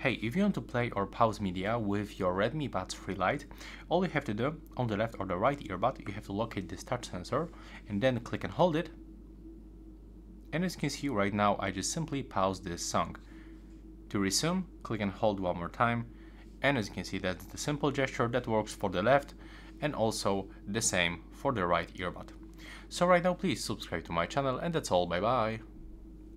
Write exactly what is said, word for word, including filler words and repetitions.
Hey, if you want to play or pause media with your Redmi Buds three Lite, all you have to do on the left or the right earbud, you have to locate this touch sensor and then click and hold it. And as you can see right now, I just simply pause this song. To resume, click and hold one more time. And as you can see, that's the simple gesture that works for the left and also the same for the right earbud. So right now, please subscribe to my channel, and that's all. Bye bye.